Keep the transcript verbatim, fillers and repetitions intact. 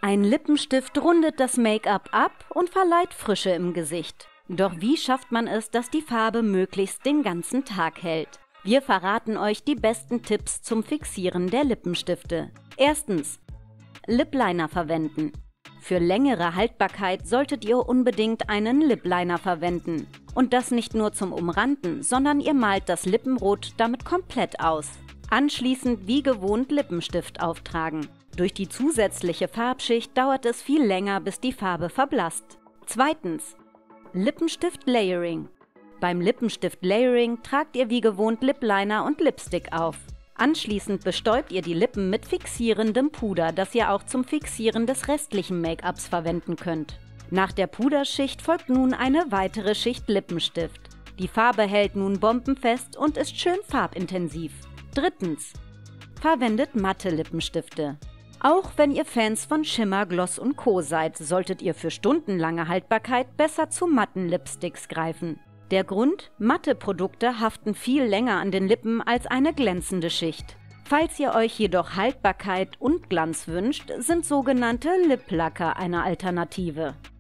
Ein Lippenstift rundet das Make-up ab und verleiht Frische im Gesicht. Doch wie schafft man es, dass die Farbe möglichst den ganzen Tag hält? Wir verraten euch die besten Tipps zum Fixieren der Lippenstifte. Erstens: Lip Liner verwenden. Für längere Haltbarkeit solltet ihr unbedingt einen Lip Liner verwenden. Und das nicht nur zum Umranden, sondern ihr malt das Lippenrot damit komplett aus. Anschließend wie gewohnt Lippenstift auftragen. Durch die zusätzliche Farbschicht dauert es viel länger, bis die Farbe verblasst. Zweitens: Lippenstift Layering. Beim Lippenstift Layering tragt ihr wie gewohnt Lip Liner und Lipstick auf. Anschließend bestäubt ihr die Lippen mit fixierendem Puder, das ihr auch zum Fixieren des restlichen Make-ups verwenden könnt. Nach der Puderschicht folgt nun eine weitere Schicht Lippenstift. Die Farbe hält nun bombenfest und ist schön farbintensiv. Drittens: Verwendet matte Lippenstifte. Auch wenn ihr Fans von Schimmer, Gloss und Co. seid, solltet ihr für stundenlange Haltbarkeit besser zu matten Lipsticks greifen. Der Grund: Matte Produkte haften viel länger an den Lippen als eine glänzende Schicht. Falls ihr euch jedoch Haltbarkeit und Glanz wünscht, sind sogenannte Lip Lacquer eine Alternative.